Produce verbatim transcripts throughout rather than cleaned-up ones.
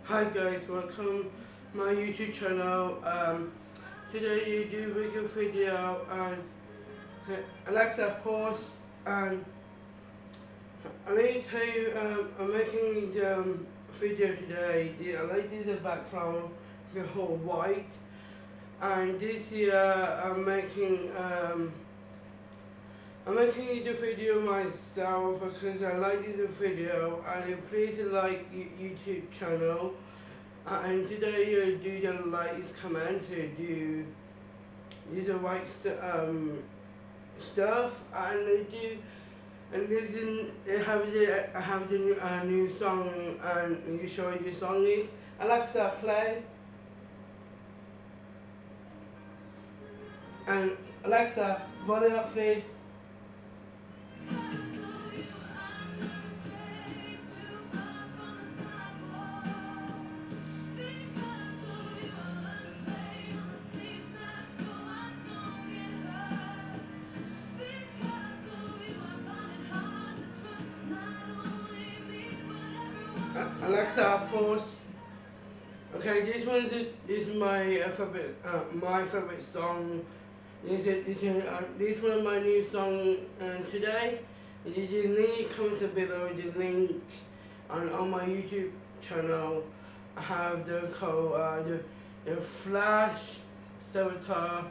Hi guys, welcome my YouTube channel. Um, today you do make a video and uh, Alexa pause and I need to tell you um, I'm making the um, video today. The, I like this background, the whole white, and this year I'm making um, I'm making the video myself because I like this video and please like YouTube channel. Uh, and today you do the latest commands, you do these are white st- um, stuff, and they do, and this is I have the I have the new, uh, new song, and you show your song is Alexa play, and Alexa volume up please. Uh, Alexa pause. Okay, this one is this is my uh, favorite uh, my favorite song. This is this is uh, this one my new song uh, today. It is the link comes below the link on on my YouTube channel. I have the code uh, the the Flash Saboteur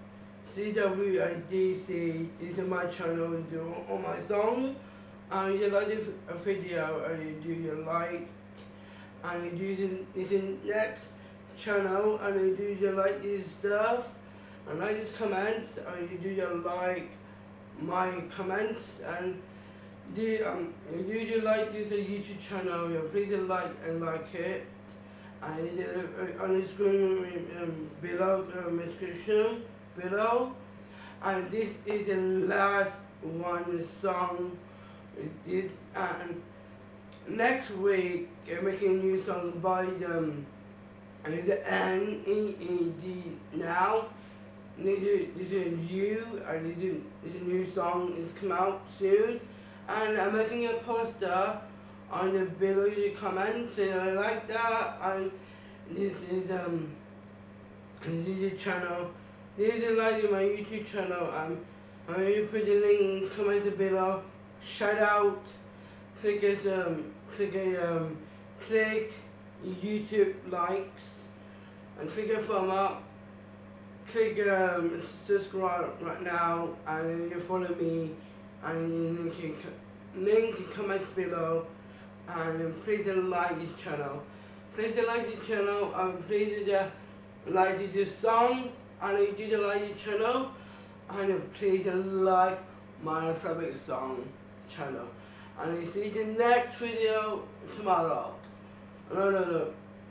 C W and D C. This is my channel. Do on my song. And you like this uh, video and you do your like and you do this in next channel and you do your like this stuff and like this comments and you do your like my comments and do um you do you like this YouTube channel, you please like and like it and you do uh, on the screen um, below um, description below and this is the last one song this and next week I'm making a new song by um is N E E D now. This is, this is you and this is, this is a new song is come out soon and I'm making a poster on the below the comments and I like that and this is um this is the channel. This is like my YouTube channel um I'm going to put the link in the comments below. Shout out click as um click a um click YouTube likes and click a thumb up, click um subscribe right now and you follow me and you link in, link in comments below and please like this channel. Please like this channel and please uh, like this song and you did like this channel and please like my favorite song channel. And you see the next video tomorrow. No, no, no.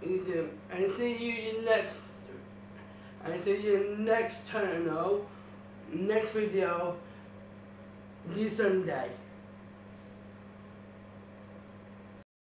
And see you in next. And see you next channel, next video, this Sunday.